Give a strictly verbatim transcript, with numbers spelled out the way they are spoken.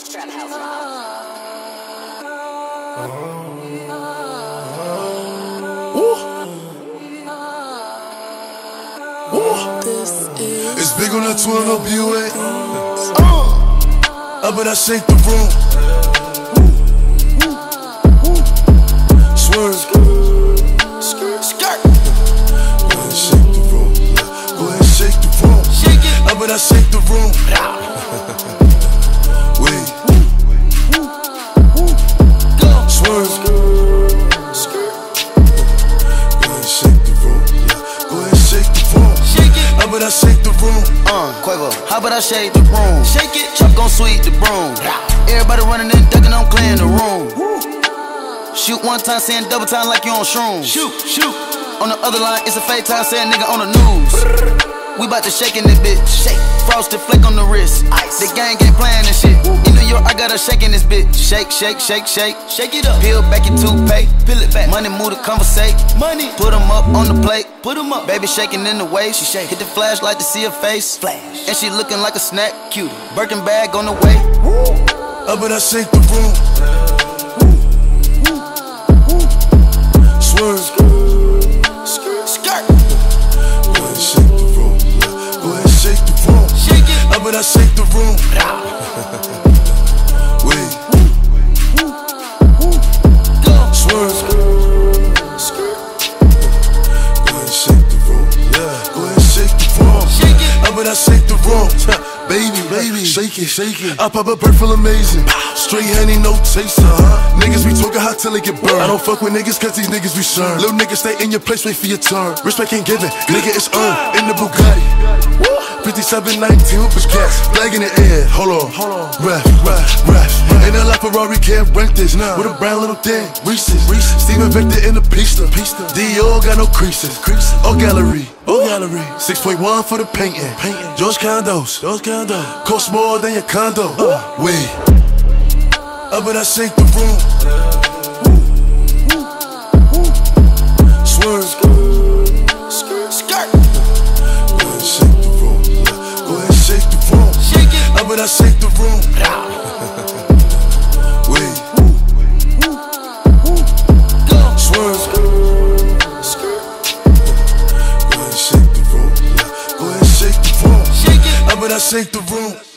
Trap house. It's big on that twin up U A. Uh, I bet I shake the room. Swerve. Skirt. Go ahead and shake the room. Go ahead and shake the room. Shake it. I bet I shake the room. Wait. Swerve. Go ahead and shake the room. Go ahead and shake the room. Shake it. How about I shake the room? Uh, Quavo, how about I shake the room? Shake it. Chuck gon' sweep the broom. Everybody running and ducking, I'm clearing the room. Shoot one time, saying double time like you on shrooms. Shoot, shoot. On the other line, it's a fake time, saying nigga on the news. We bout to shake in this bitch. Shake. Frosted flake on the wrist. Ice. The gang ain't playing this shit. In New York, I got her shaking this bitch. Shake, shake, shake, shake. Shake it up. Peel back your toothpaste. Peel it back. Money move to conversate. Money. Put them up on the plate. Put them up. Baby shaking in the waist. She shake. Hit the flashlight to see her face. Flash. And she looking like a snack. Cute. Birkin bag on the way. I bet I shake the room. Swerve. Skirt. Go ahead and shake the room. Go ahead and shake the room. Shake it. I bet I shake the room. Wait. Swerve. Go ahead and shake the room. Go ahead and shake the room. Shake it. I bet I shake the room. Baby, baby, shake it, shake it. I pop a bird full amazing. Straight honey, no chaser. Uh-huh. Niggas be talking hot till it get burned. I don't fuck with niggas cause these niggas be shurned. Little niggas stay in your place, wait for your turn. Respect ain't given, nigga it's earned. In the Bugatti fifty-seven nineteen with push cats. Flag in the air, hold on, hold on. Ref, ref, ref. Ain't a lot Ferrari can't rank this. Nah. With a brown little thing, Reese's. Reese's. Steven Victor in the pista. Pista. Dior got no creases. Creases. Or gallery. Or gallery. six point one for the painting. Painting. George Condos. George Condos. Cost more than your condo. Uh. Wait. I bet I shake the room. Swerve. Skirt. Go ahead and shake the room. Go ahead and shake the room. Shake it. I bet I shake the room. Wait. Swerve. Go ahead and shake the room. Go ahead and shake the room. Shake it. I bet I shake the room.